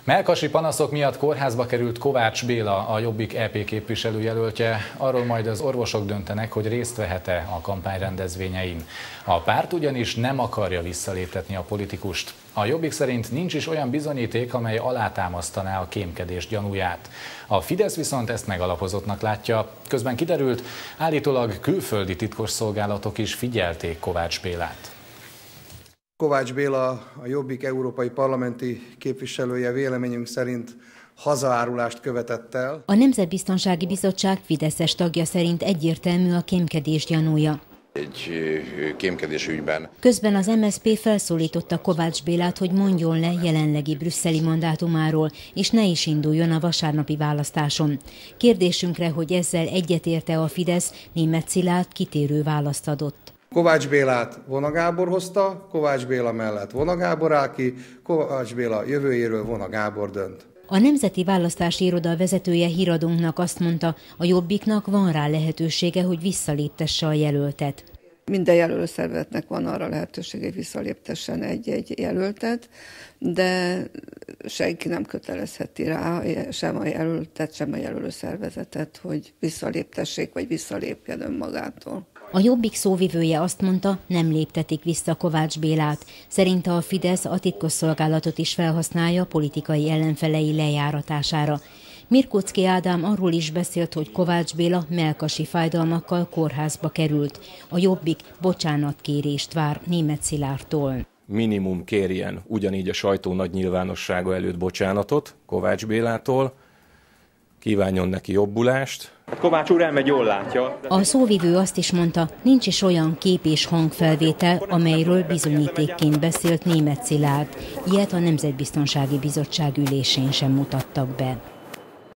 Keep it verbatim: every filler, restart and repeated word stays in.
Melkasi panaszok miatt kórházba került Kovács Béla, a Jobbik é pé képviselőjelöltje. Arról majd az orvosok döntenek, hogy részt vehet-e a kampány rendezvényein. A párt ugyanis nem akarja visszaléptetni a politikust. A Jobbik szerint nincs is olyan bizonyíték, amely alátámasztaná a kémkedés gyanúját. A Fidesz viszont ezt megalapozottnak látja. Közben kiderült, állítólag külföldi titkosszolgálatok is figyelték Kovács Bélát. Kovács Béla, a Jobbik európai parlamenti képviselője véleményünk szerint hazaárulást követett el. A Nemzetbiztonsági Bizottság fideszes tagja szerint egyértelmű a kémkedés gyanúja. Egy kémkedés ügyben. Közben az em es zé pé felszólította Kovács Bélát, hogy mondjon le jelenlegi brüsszeli mandátumáról, és ne is induljon a vasárnapi választáson. Kérdésünkre, hogy ezzel egyetérte a Fidesz, Németh Szilárd kitérő választ adott. Kovács Bélát Vona Gábor hozta, Kovács Béla mellett Vona Gábor áll ki, Kovács Béla jövőjéről Vona Gábor dönt. A Nemzeti Választási Iroda vezetője híradónknak azt mondta, a Jobbiknak van rá lehetősége, hogy visszaléptesse a jelöltet. Minden jelölőszervezetnek van arra lehetősége, hogy visszaléptessen egy-egy jelöltet, de senki nem kötelezheti rá sem a jelöltet, sem a jelölőszervezetet, hogy visszaléptessék, vagy visszalépjen önmagától. A Jobbik szóvivője azt mondta, nem léptetik vissza Kovács Bélát. Szerinte a Fidesz a titkosszolgálatot is felhasználja politikai ellenfelei lejáratására. Mirkóczky Ádám arról is beszélt, hogy Kovács Béla melkasi fájdalmakkal kórházba került. A Jobbik bocsánatkérést vár Németh Szilárdtól. Minimum kérjen ugyanígy a sajtó nagy nyilvánossága előtt bocsánatot Kovács Bélától, kívánjon neki jobbulást. Kovács úr elmegy, jól látja. A szóvivő azt is mondta, nincs is olyan kép és hangfelvétel, amelyről bizonyítékként beszélt Németh Szilárd. Ilyet a Nemzetbiztonsági Bizottság ülésén sem mutattak be.